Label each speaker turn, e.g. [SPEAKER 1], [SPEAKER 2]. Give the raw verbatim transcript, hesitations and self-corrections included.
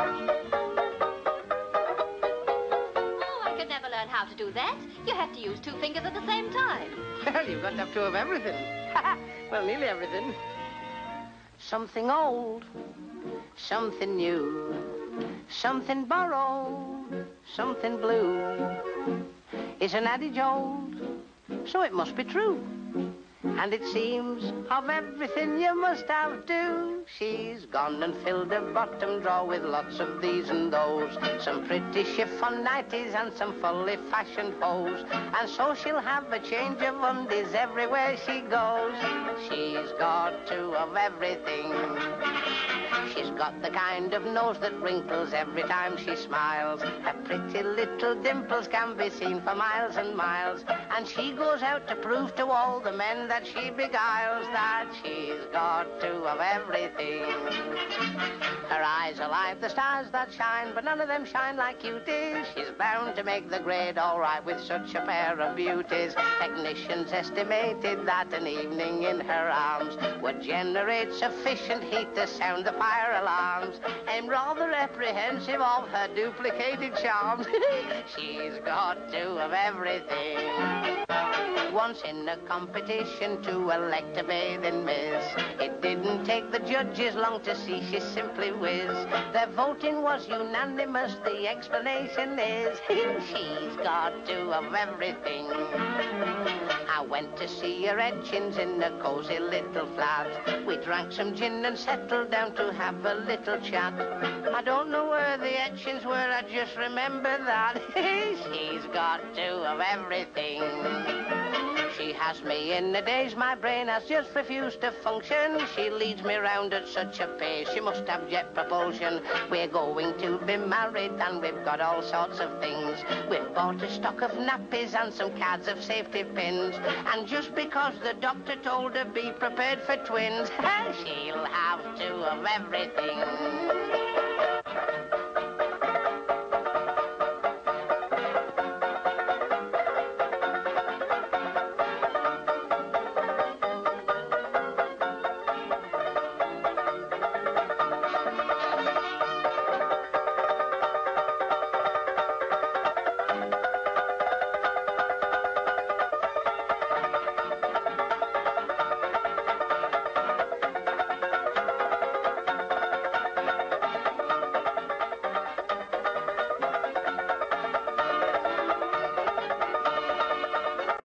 [SPEAKER 1] Oh, I could never learn how to do that. You have to use two fingers at the same time.
[SPEAKER 2] Well, you've got to have two of everything. Well, nearly everything. Something old, something new, something borrowed, something blue. It's an adage old, so it must be true. And it seems of everything you must have do. She's gone and filled her bottom drawer with lots of these and those. Some pretty chiffon nighties and some fully fashioned hose. And so she'll have a change of undies everywhere she goes. She's got two of everything. She's got the kind of nose that wrinkles every time she smiles. Her pretty little dimples can be seen for miles and miles. And she goes out to prove to all the men that she beguiles that she's got two of everything. Her eyes are like the stars that shine, but none of them shine like cuties. She's bound to make the grade all right with such a pair of beauties. Technicians estimated that an evening in her arms would generate sufficient heat to sound the fire alarms. I'm rather apprehensive of her duplicated charms. She's got two of everything. Once in a competition to elect a bathing miss, it didn't take the judges long to see she simply whiz. Their voting was unanimous, the explanation is she's got two of everything. I went to see her etchings in a cozy little flat. We drank some gin and settled down to have a little chat. I don't know where the etchings were, I just remember that she's got two of everything. She has me in a daze, my brain has just refused to function. She leads me round at such a pace, she must have jet propulsion. We're going to be married and we've got all sorts of things. We've bought a stock of nappies and some cards of safety pins. And just because the doctor told her be prepared for twins, she'll have two of everything.